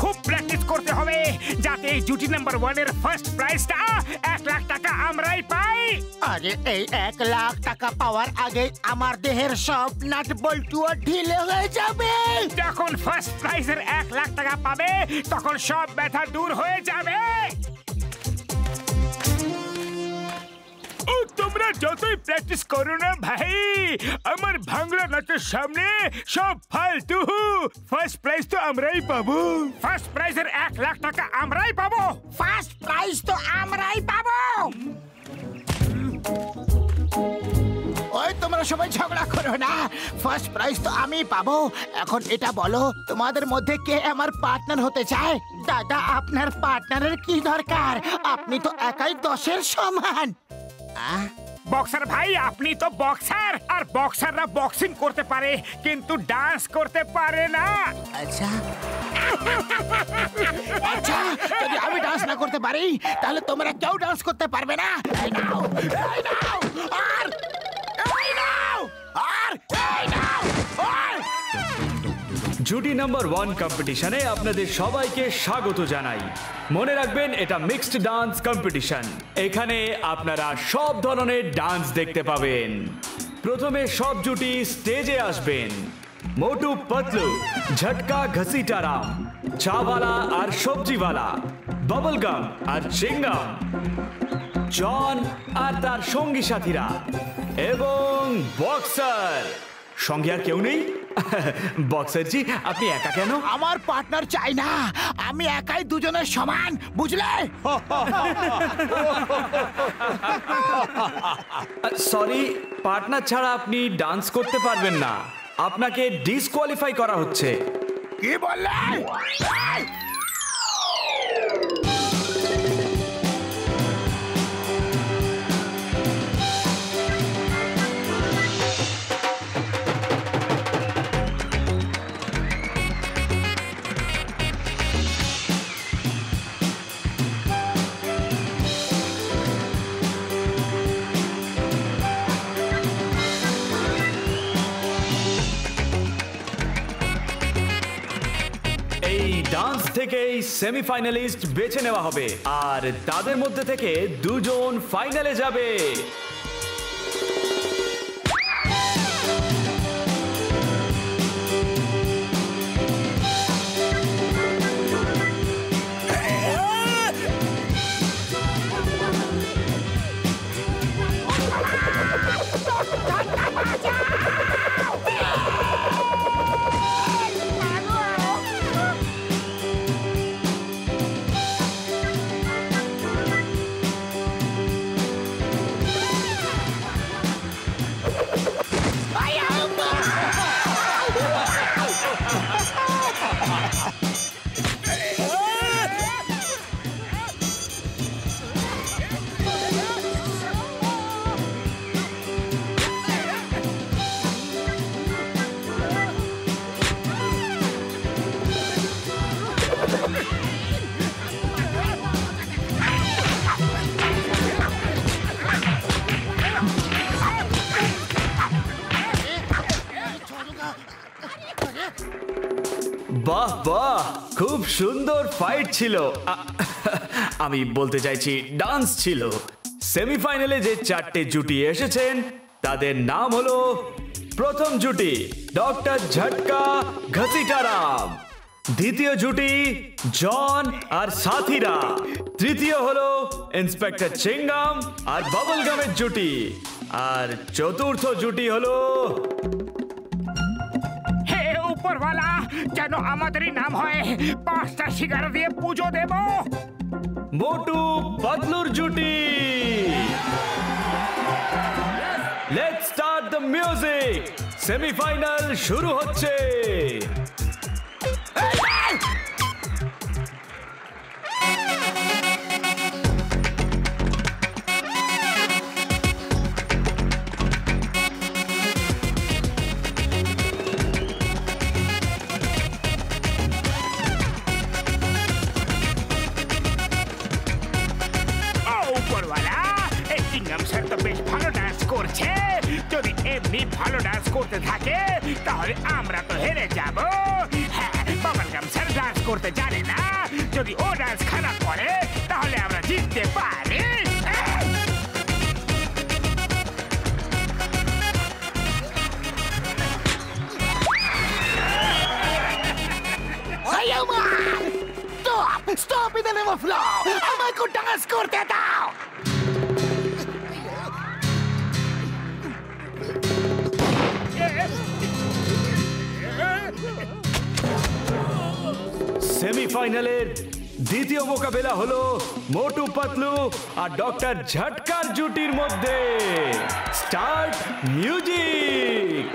খুব প্র্যাকটিস করতে হবে যাতে এই জুটি নাম্বার 1 এর ফার্স্ট প্রাইজটা 1 লাখ টাকা আমরাই পাই। আরে এই 1 লাখ টাকা পাওয়ার আগে আমার দেহের সব নাট বল্টুও ঢিলে হয়ে যাবে। যখন ফার্স্ট প্রাইজের 1 লাখ টাকা পাবে তখন সব ব্যথা দূর হয়ে যাবে। তোমরা যতই প্র্যাকটিস করো না ভাই, আমার ভাঙড়া নাচের সামনে সব ফালতু। ফার্স্ট প্রাইজ তো আমরাই পাবো। ফার্স্ট প্রাইজের 1 লাখ টাকা আমরাই পাবো। ফার্স্ট প্রাইজ তো আমরাই পাবো। ওই তোমরা সবাই ঝগড়া করো না, ফার্স্ট প্রাইজ তো আমি পাবো। এখন এটা বলো, তোমাদের মধ্যে কে আমার পার্টনার হতে চায়? দাদা, আপনার পার্টনারের কি দরকার? আপনি তো একাই 10-এর সমান। বক্সার ভাই, আপনি তো বক্সার, আর বক্সাররা বক্সিং করতে পারে কিন্তু ডান্স করতে পারে না। আচ্ছা আচ্ছা, যদি আমি ডান্স না করতে পারি তাহলে তোমরা কেউ ডান্স করতে পারবে না। এই নাও, এই নাও, আর এই নাও, আর এই নাও, আর জুটি নাম্বার 1 কম্পিটিশনে আপনাদের সবাইকে স্বাগত জানাই। মনে রাখবেন, এটা মিক্সড ডান্স কম্পিটিশন। এখানে আপনারা সব ধরনের ডান্স দেখতে পাবেন। প্রথমে সব জুটি স্টেজে আসবেন। মোটু পতলু, ঝটকা ঘসিটারাম, চাওয়ালা আর সবজিওয়ালা, বাবলগাম আর চিংগাম, জন আর তার সঙ্গী সাথীরা, এবং বক্সার। সঙ্গে আর কেউ নেই? বক্সার জি, আপনি একা কেন? আমার পার্টনার চাই না, আমি একাই দুজনের সমান, বুঝলে? সরি, পার্টনার ছাড়া আপনি ডান্স করতে পারবেন না। আপনাকে ডিসকোয়ালিফাই করা হচ্ছে। কি বললে? ডান্স থেকেই সেমিফাইনালিস্ট বেছে নেওয়া হবে, আর তাদের মধ্যে থেকে 2 জন ফাইনালে যাবে। বাহ বাহ, খুব সুন্দর ফাইট ছিল। আমি বলতে চাইছি ডান্স ছিল। সেমিফাইনালে যে 4টে জুটি এসেছেন তাদের নাম হলো: প্রথম জুটি ডক্টর ঝটকা ঘসিটারাম, দ্বিতীয় জুটি জন আর সাথীরা, তৃতীয় হলো ইন্সপেক্টর চিংগাম আর বাবলগামের জুটি, আর চতুর্থ জুটি হলো উপরওয়ালা যেন আমাদেরই নাম হয়, 5টা সিগারেট দিয়ে পুজো দেব। মোটু পতলুর জুটি। Let's start the music. Semifinal শুরু হচ্ছে। যদি এমনি ভালো ডান্স করতে থাকে তাহলে আমরা তো হেরে যাব। হ্যাঁ, বাবার ম্যাডাম স্যার ডান্স করতে জানে না, যদি ও ডান্স খারাপ করে তাহলে আমরা জিততে পারি। Stop in the name of law! আমাকে ডান্স করতে দাও। সেমিফাইনালের দ্বিতীয় মোকাবেলা হলো মোটু পাতলু আর ডক্টর ঝটকার জুটির মধ্যে। Start music.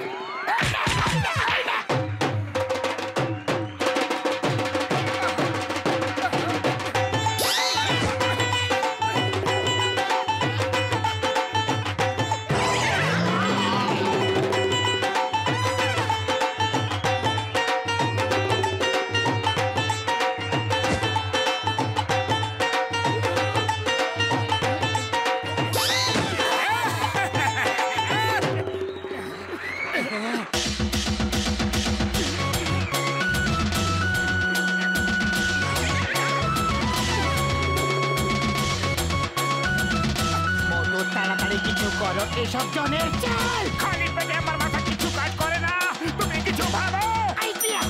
এসব জনের চাল খালি পেটে আমার মাথা কিছু কাজ করে না, তুমি কিছু ভাবো। আইডিয়া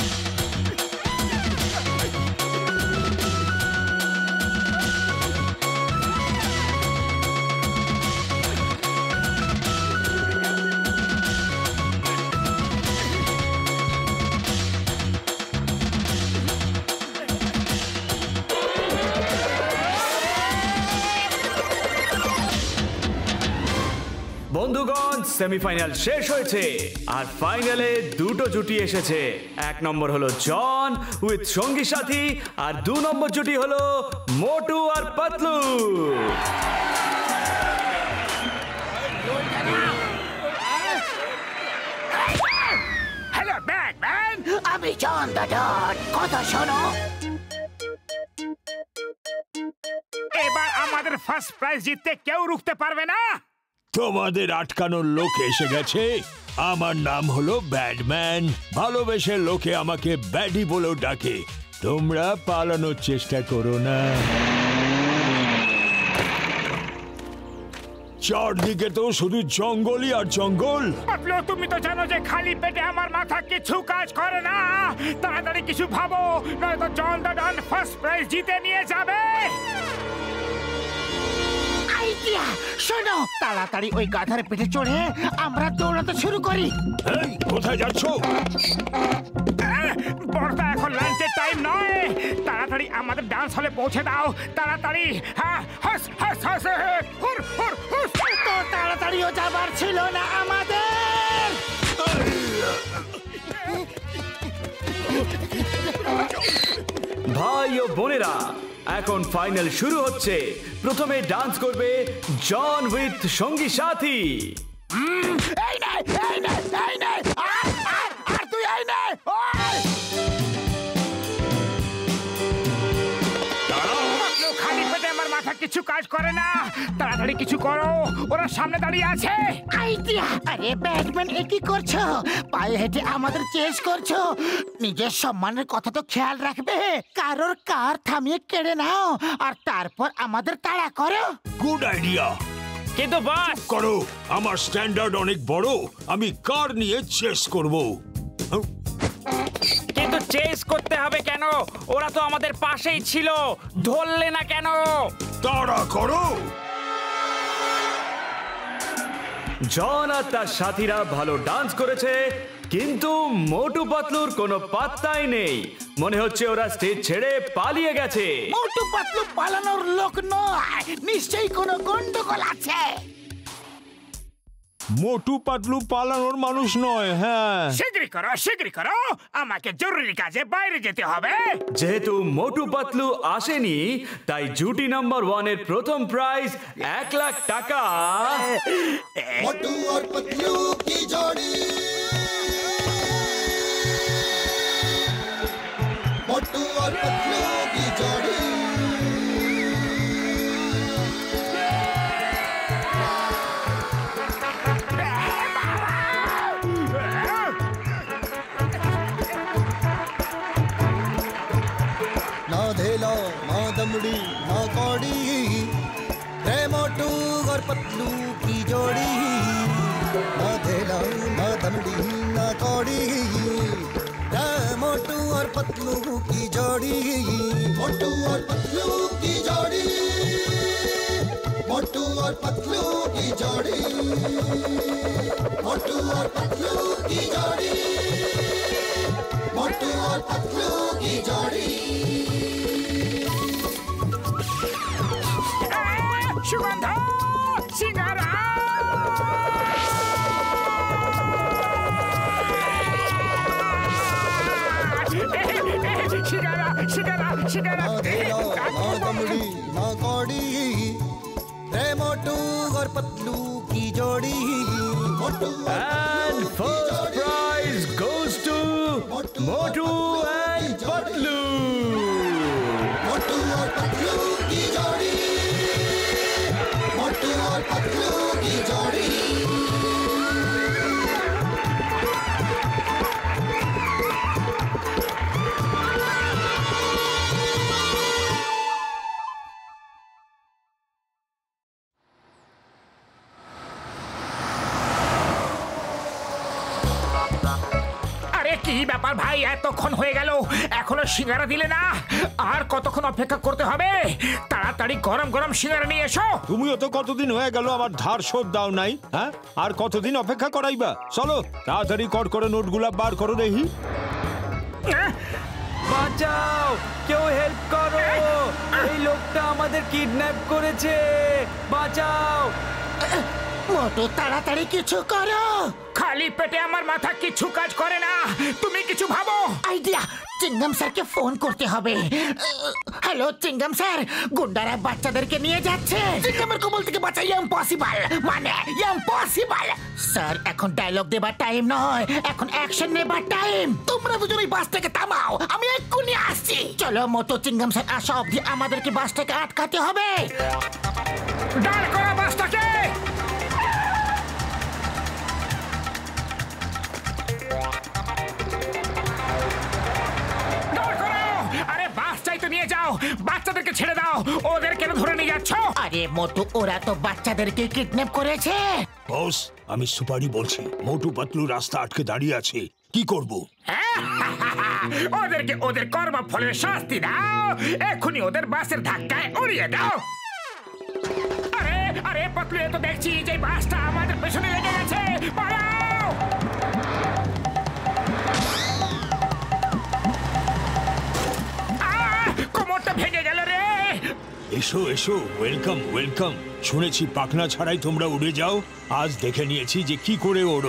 বন্ধুগণ, সেমিফাইনাল শেষ হয়েছে আর ফাইনালে দুটো জুটি এসেছে। এক নম্বর হলো জন উইথ সঙ্গী সাথী আর 2 নম্বর জুটি হলো মোটু আর পাতলু। হ্যালো ব্যাটম্যান, আমি জন দ্য ডট। কথা শোনো, এবার আমাদের ফার্স্ট প্রাইজ জিততে কেউ রুখতে পারবে না। তোমাদের আটকানোর লোক এসে গেছে। আমার নাম হলো ব্যাটম্যান। ভালোবেসে লোকে আমাকে ব্যাডি বলেও ডাকে। তোমরা পালানোর চেষ্টা করো না। চারদিকে তো শুধু জঙ্গলই আর জঙ্গল। পাতলু, তুমি তো জানো যে খালি পেটে আমার মাথা কিছু কাজ করে না। তাড়াতাড়ি কিছু ভাবো, নয়তো John the Don first prize জিতে নিয়ে যাবে। আইডিয়া শোনো, তাড়াতাড়ি ওই গাধার পিঠে চড়ে আমরা দৌড়াতে শুরু করি। এই, কোথায় যাচ্ছ? বড়দা, এখন লাঞ্চের টাইম নয়। তাড়াতাড়ি আমাদের ডান্স হলে পৌঁছে দাও, তাড়াতাড়ি। হ্যাঁ, হাস হাস হাস, হুর হুর হুস। তো তাড়াতাড়িও যাবার ছিল না আমাদের। ভাই ও বোনেরা, এখন ফাইনাল শুরু হচ্ছে। প্রথমে ডান্স করবে জন উইথ সঙ্গী সাথী। এই নে, এই নে, এই নে, আর তুই এই নে। পাতলু, খালি পেটে আমার মাথা কিছু কাজ করে না। তাড়াতাড়ি কিছু করো, ওরা সামনে দাঁড়িয়ে আছে। আইডিয়া, আরে ব্যাটম্যান, এ কি করছো? পায়ে হেঁটে আমাদের চেস করছো। নিজের সম্মানের কথা তো খেয়াল রাখবে। কারোর কার থামিয়ে কেড়ে নাও আর তারপর আমাদের তাড়া করো। Good idea. কিন্তু বাস করো, আমার স্ট্যান্ডার্ড অনেক বড়। আমি কার নিয়ে চেস করব। কিন্তু চেস করতে হবে কেন? ওরা তো আমাদের পাশেই ছিল, ধরলে না কেন? তাড়া করো। জন আর তার সাথীরা ভালো ডান্স করেছে, কিন্তু মোটু পাতলুর কোনো পাত্তাই নেই। মনে হচ্ছে ওরা স্টেজ ছেড়ে পালিয়ে গেছে। মোটু পাতলু পালানোর লোক নয়, নিশ্চয়ই কোনো গন্ডগোল আছে। মোটু পাতলু পালানোর মানুষ নয়। হ্যাঁ, শীঘ্রই করো, আমাকে জরুরি কাজে বাইরে যেতে হবে। যেহেতু মোটু পাতলু আসেনি, তাই জুটি নাম্বার 1 এর প্রথম প্রাইজ 1 লাখ টাকা। मोटू और पतलू की जोड़ी, मोटू और पतलू की जोड़ी। धेला ना दमड़ी ना कौड़ी रे मोटू और पतलू की जोड़ी ना धेला ना दमड़ी ना कौड़ी रे मोटू और पतलू की जोड़ी मोटू और पतलू की जोड़ी मोटू और पतलू की जोड़ी मोटू और पतलू की जोड़ी मोटू और पतलू की जोड़ी सुगंधा सिंगारा शिकारा शिकारा शिकारा ना धेला ना दमड़ी ना कौड़ी रे मोटू और पतलू की जोड़ी मोटू And first prize goes to Motu and Patlu. मोटू और पतलू की जोड़ी मोटू और पतलू की जोड़ी আরে কি ব্যাপার ভাই, এতক্ষণ হয়ে গেল এখনো সিঙ্গারা দিলে না? আর কতক্ষণ অপেক্ষা করতে হবে? তাড়াতাড়ি গরম গরম সিঙ্গারা নিয়ে এসো। তুমিও তো কতদিন হয়ে গেল আমার ধার শোধ দাও নাই, হ্যাঁ? আর কতদিন অপেক্ষা করাইবা? চলো তাড়াতাড়ি কর করে নোটগুলা বার করো দেখি। বাঁচাও, কেউ হেল্প করো, এই লোকটা আমাদের কিডন্যাপ করেছে, বাঁচাও। মোটু তাড়াতাড়ি কিছু করো। খালি পেটে আমার মাথা কিছু কাজ করে না, তুমি কিছু ভাবো। আইডিয়া, চিঙ্গম স্যারকে ফোন করতে হবে। হ্যালো চিঙ্গম স্যার, গুন্ডারা বাচ্চাদেরকে নিয়ে যাচ্ছে। চিঙ্গমের কবল থেকে বাঁচা ইম্পসিবল, মানে ইম্পসিবল। স্যার এখন ডায়লগ দেবার টাইম নয়, এখন অ্যাকশন নেবার টাইম। তোমরা দুজন এই বাসটাকে থামাও, আমি এক্ষুনি আসছি। চলো মোটু, চিঙ্গম স্যার আসা অবধি আমাদেরকে বাসটাকে আটকাতে হবে। দাঁড় করো বাসটাকে। আরে বাস চাই তো নিয়ে যাও, বাচ্চাদেরকে ছেড়ে দাও, ওদের কেন ধরে নিয়ে যাচ্ছ? আরে মোটু, ওরা তো বাচ্চাদেরকে কিডন্যাপ করেছে। বস, আমি সুপারি বলছি, মোটু পাতলু রাস্তা আটকে দাঁড়িয়ে আছে, কি করব? ওদেরকে ওদের কর্মফলের শাস্তি দাও, এখনই ওদের বাসের ধাক্কায় উড়িয়ে দাও। আরে আরে পাতলু, এ তো দেখছি যে বাসটা আমাদের পেছনে লেগে গেছে, পালাও। কোমরটা ভেঙে গেল রে। এসো এসো, ওয়েলকাম ওয়েলকাম। শুনেছি পাখনা ছাড়াই তোমরা উড়ে যাও, আজ দেখে নিয়েছি যে কি করে ওড়ো।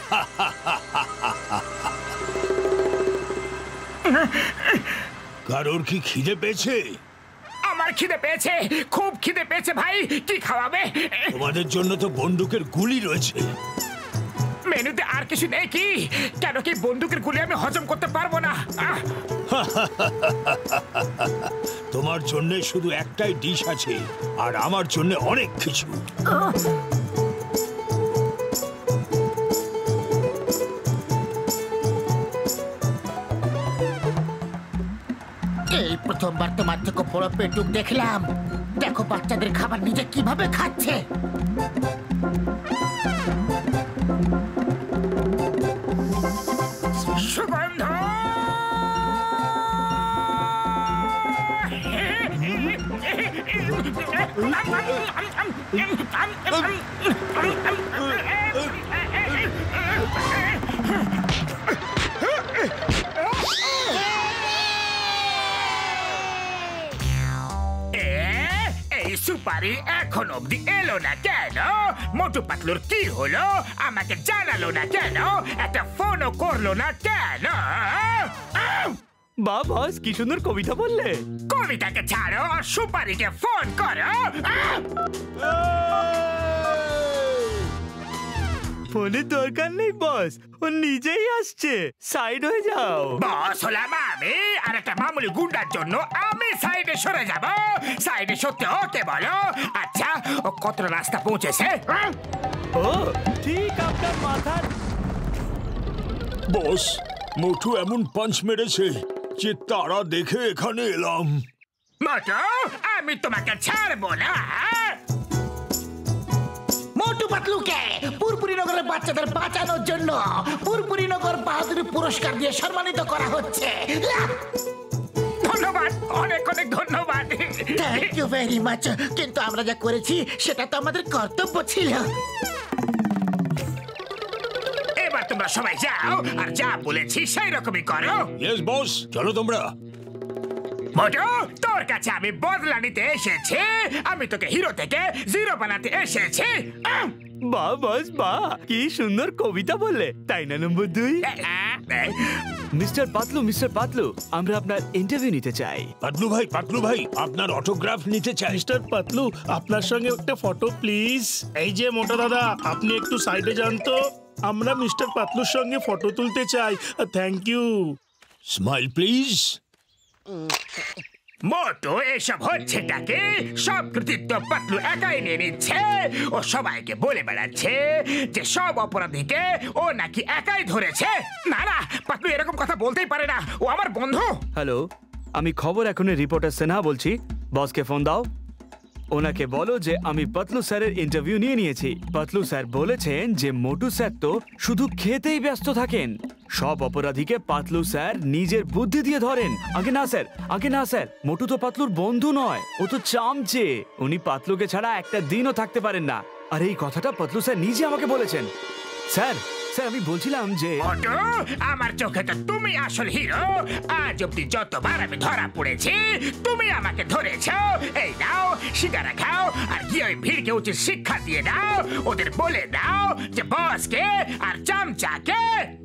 কারোর কি খিদে পেয়েছে? আমার খিদে পেয়েছে, খুব খিদে পেয়েছে ভাই, কি খাওয়াবে? তোমাদের জন্য তো বন্দুকের গুলি রয়েছে। মেনুতে আর কিছু নেই কি? কেন কি বন্দুকের গুলি আমি হজম করতে পারবো না? তোমার জন্য শুধু একটাই ডিশ আছে, আর আমার জন্য অনেক কিছু। এই প্রথমবার তোমার থেকে বড় পেটুক দেখলাম। দেখো বাচ্চাদের খাবার নিজে কিভাবে খাচ্ছে। সুগন্ধ, এই সুপারি এখন অব্দি এলো না কেন? মোটু পাতলুর কি হলো আমাকে জানালো না কেন? একটা ফোনও করলো না কেন? বাহ বস, কি সুন্দর কবিতা বললে। কবিতাকে ছাড়ো, সুপারিকে ফোন করো। ফোনের দরকার নেই বস, ও নিজেই আসছে, সাইড হয়ে যাও। বস হলাম আমি, আর একটা মামুলি গুন্ডার জন্য আমি সাইডে সরে যাব? সাইডে সত্যি ওকে বলো। আচ্ছা, ও কতটা রাস্তা পৌঁছেছে? ও ঠিক আপনার মাথার। বস, মোটু এমন পাঞ্চ মেরেছে যে তারা দেখে এখানে এলাম। মোটু আমি তোমাকে ছাড়বো না। মোটু পাতলুকে পুরপুরি নগরের বাচ্চাদের বাঁচানোর জন্য পুরপুরি নগর বাহাদুরি পুরস্কার দিয়ে সম্মানিত করা হচ্ছে। ধন্যবাদ, অনেক অনেক ধন্যবাদ। Thank you very much. কিন্তু আমরা যা করেছি সেটা তো আমাদের কর্তব্য ছিল। এবার তোমরা সবাই যাও আর যা বলেছি সেই রকমই করো। ইয়েস বস, চলো তোমরা। মোটু তোর কাছে আমি বদলা নিতে এসেছি, আমি তোকে হিরো থেকে জিরো বানাতে এসেছি। বাহ বস বাহ, কি সুন্দর কবিতা বললে, তাই না নম্বর 2? মিস্টার পাতলু, আমরা আপনার ইন্টারভিউ নিতে চাই। পাতলু ভাই আপনার অটোগ্রাফ নিতে চাই। মিস্টার পাতলু, আপনার সঙ্গে একটা ফটো প্লিজ। এই যে মোটা দাদা, আপনি একটু সাইডে যান তো, আমরা মিস্টার পাতলুর সঙ্গে ফটো তুলতে চাই। Thank you. Smile please. Motu এসব হচ্ছেটাকে, সব কৃতিত্ব পাতলু একাই নিয়ে নিচ্ছে। ও সবাইকে বলে বেড়াচ্ছে যে সব অপরাধীকে ও নাকি একাই ধরেছে। না না, পাতলু এরকম কথা বলতেই পারে না, ও আমার বন্ধু। হ্যালো, আমি খবর এখনের রিপোর্টার সিনহা বলছি। বসকে ফোন দাও, ওনাকে বলো যে আমি পাতলু স্যারের ইন্টারভিউ নিয়েছি। পাতলু স্যার বলেছেন যে মোটু স্যার তো শুধু খেতেই ব্যস্ত থাকেন, সব অপরাধীকে পাতলু স্যার নিজের বুদ্ধি দিয়ে ধরেন। আগে না স্যার, মোটু তো পাতলুর বন্ধু নয়, ও তো চামচে। উনি পাতলুকে ছাড়া একটা দিনও থাকতে পারেন না। আর এই কথাটা পাতলু স্যার নিজে আমাকে বলেছেন। স্যার আমি বলছিলাম যে মোটু, আমার চোখে তো তুমি আসল হিরো। আজ অব্দি যতবার আমি ধরা পড়েছি তুমি আমাকে ধরেছো। এই নাও সিগারা খাও আর গিয়ে ওই ভিড়কে উচিত শিক্ষা দিয়ে দাও। ওদের বলে দাও যে বসকে আর চামচাকে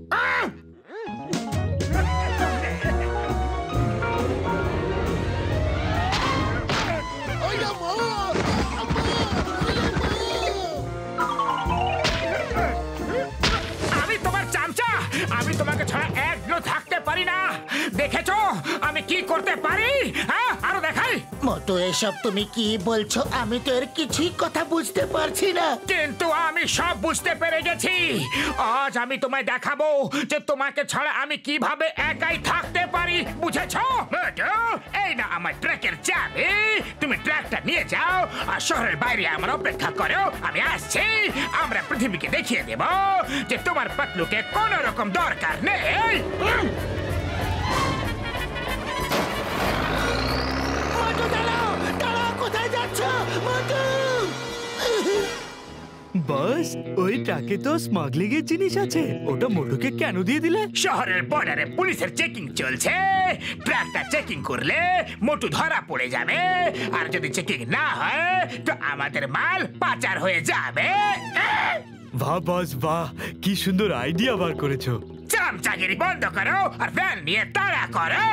আমি তোমাকে ছাড়া একদিনও থাকতে পারি না। দেখেছো আমি কি করতে পারি? হ্যাঁ, আরো দেখাই। মোটু এসব তুমি কি বলছো? আমি তো এর কিছুই কথা বুঝতে পারছি না। কিন্তু আমি সব বুঝতে পেরে গেছি। আজ আমি তোমায় দেখাবো যে তোমাকে ছাড়া আমি কিভাবে একাই থাকতে পারি। বুঝেছো? এই না আমার ট্রাকের চাবি, তুমি ট্রাকটা নিয়ে যাও আর শহরের বাইরে আমার অপেক্ষা করো। আমি আসছি। আমরা পৃথিবীকে দেখিয়ে দেব যে তোমার পাতলুকে কোন রকম দরকার নেই। কোথায় যাচ্ছ মোটু? বস, ওই ট্রাকে তো স্মাগলিং এর জিনিস আছে, ওটা মোটুকে কেন দিয়ে দিলে? শহরের বর্ডারে পুলিশের চেকিং চলছে। ট্রাকটা চেকিং করলে মোটু ধরা পড়ে যাবে, আর যদি চেকিং না হয় তো আমাদের মাল পাচার হয়ে যাবে। বাহ বস বাহ, কি সুন্দর আইডিয়া বার করেছো। চামচাগিরি বন্ধ করো আর ভ্যান নিয়ে তাড়া করো।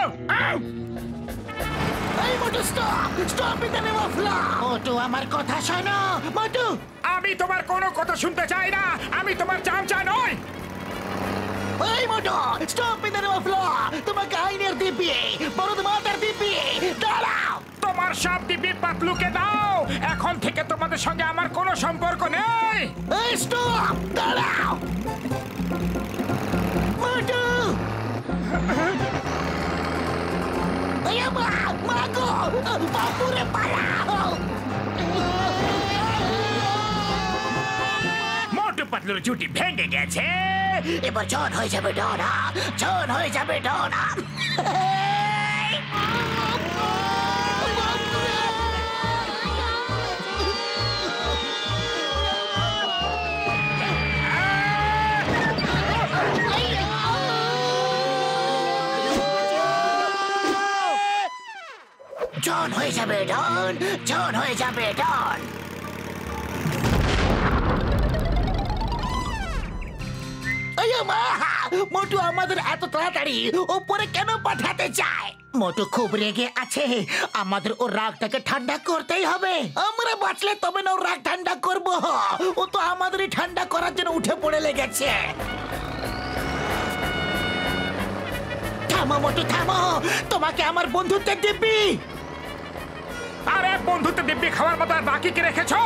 এই Motu, stop in the name of law. Motu আমার কথা শোনো। মোটু, আমি তোমার কোনো কথা শুনতে চাই না। আমি তোমার চামচা নই। এই Motu, stop in the name of law. তোমাকে আইনের দিব্যি, বড় মাতার দিব্যি দাঁড়াও। তোমার সব দিব্যি পাতলুকে দাও। এখন থেকে তোমাদের সঙ্গে আমার কোনো সম্পর্ক নেই। এই স্টপ, দাঁড়াও। মোটু, মাগো, বাপুরে পালাও। মোটু পাতলুর জুটি ভেঙে গেছে। এবার জন হয়ে যাবে ডনা, জন হয়ে যাবে ডনা। জন হয়ে যাবে ডন, জন হয়ে যাবে ডন। মোটু আমাদের এত তাড়াতাড়ি উপরে কেন পাঠাতে চায়? মোটু খুব রেগে আছে, আমাদের ওর রাগটাকে ঠান্ডা করতেই হবে। আমরা বাঁচলে তবে না ওর রাগ ঠান্ডা করবো। ও তো আমাদেরই ঠান্ডা করার জন্য উঠে পড়ে লেগেছে। থামো মোটু, থামো। তোমাকে আমার বন্ধুত্বের দিব্যি। আরে বন্ধুত্ব দিব্যি খাওয়ার মতো আর বাকি কি রেখেছো?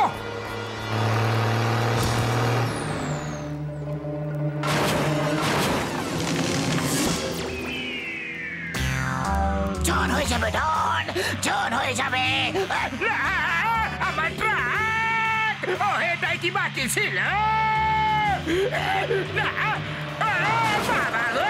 জন হয়ে যাবে ডন, জন হয়ে যাবে। না, আমার ট্রাক! ও এটাই কি বাকি ছিল? না, বাবা গো!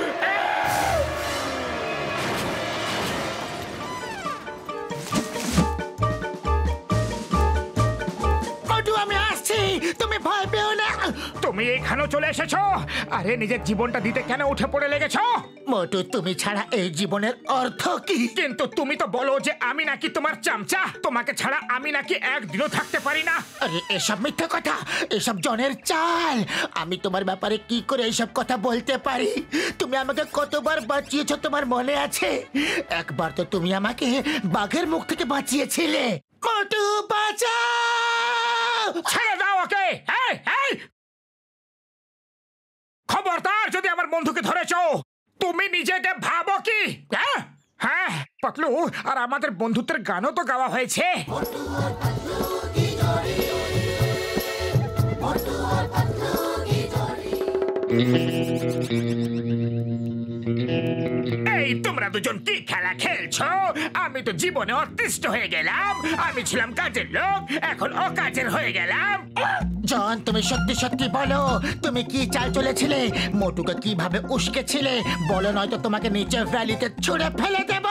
মোটু আমি আসছি, তুমি ভয় পেও না। তুমি এখানেও চলে এসেছো? আরে নিজের জীবনটা দিতে কেন উঠে পড়ে লেগেছো? মোটু তুমি ছাড়া এই জীবনের অর্থ কি? কিন্তু তুমি তো বলো যে আমি নাকি তোমার চামচা, তোমাকে ছাড়া আমি নাকি একদিনও থাকতে পারি না। আরে এসব মিথ্যে কথা, এসব জনের চাল। আমি তোমার ব্যাপারে কি করে এইসব কথা বলতে পারি? তুমি আমাকে কতবার বাঁচিয়েছো তোমার মনে আছে? একবার তো তুমি আমাকে বাঘের মুখ থেকে বাঁচিয়েছিলে। মোটু বাঁচাও! ছেড়ে দাও ওকে! এই, এই! খবরদার যদি আমার বন্ধুকে ধরেছো, তুমি নিজেকে ভাবো কি? হ্যাঁ হ্যাঁ পাতলু, আর আমাদের বন্ধুত্বের গানও তো গাওয়া হয়েছে। এই তোমরা দুজন কি খেলা খেলছো? আমি তো জীবনে অতিষ্ঠ হয়ে গেলাম। আমি ছিলাম কাজের লোক, এখন অকাজের হয়ে গেলাম। জন তুমি সত্যি সত্যি বলো, তুমি কি চাল চলেছিলে? মোটুকে কিভাবে উস্কেছিলে বলো, নয়তো তোমাকে নিচে ভ্যালিতে ছুঁড়ে ফেলে দেব।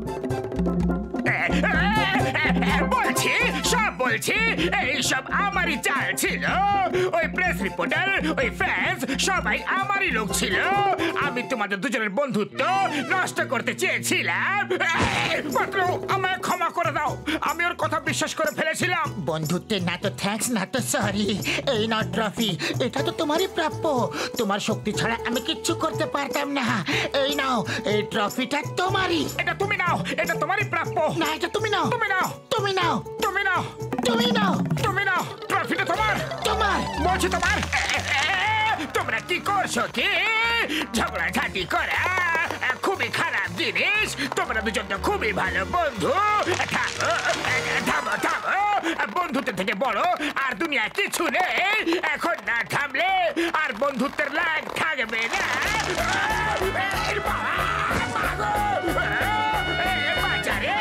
বলছি, সব বলছি, এইসব আমারই চাল ছিল। ওই প্রেস রিপোর্টার, ওই ফ্যান্স, সবাই আমারই লোক ছিল। আমি তোমাদের দুজনের বন্ধুত্ব নষ্ট করতে চেয়েছিলাম। পাতলু, আমায় ক্ষমা করে দাও, আমি ওর কথা বিশ্বাস করে ফেলেছিলাম। বন্ধুত্বের না তো থ্যাঙ্কস না তো সরি। এই নাও ট্রফি, এটা তো তোমারই প্রাপ্য। তোমার শক্তি ছাড়া আমি কিচ্ছু করতে পারতাম না। এই নাও, এই ট্রফিটা তোমারই। এটা তুমি নাও, এটা তোমারই প্রাপ্য। না, এটা তুমি নাও। তুমি নাও, তুমি নাও, তুমি নাও, তুমি নাও, তুমি নাও। ট্রফিটা তোমার, তোমার। বলছি তোমার। তোমরা কি করছো কি? ঝগড়াঝাটি করা খুবই খারাপ জিনিস। তোমরা দুজন তো খুবই ভালো বন্ধু। থামো, থামো, থামো। বন্ধুত্বের থেকে বড় আর দুনিয়া কিছু নেই। এখন না থামলে আর বন্ধুত্বের লাগ থাকবে না। বাজারে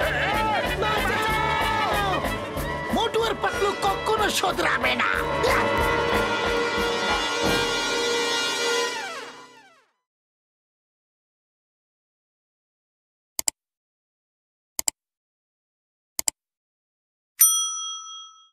মোটু আর পাতলু কখনো শোধরাবে না।